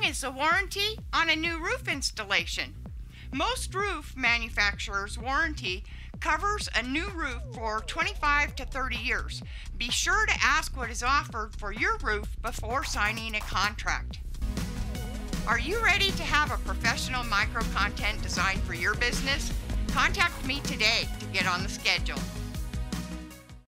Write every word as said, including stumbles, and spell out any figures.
is the warranty on a new roof installation. Most roof manufacturers' warranty covers a new roof for twenty-five to thirty years. Be sure to ask what is offered for your roof before signing a contract. Are you ready to have a professional micro content designed for your business? Contact me today to get on the schedule.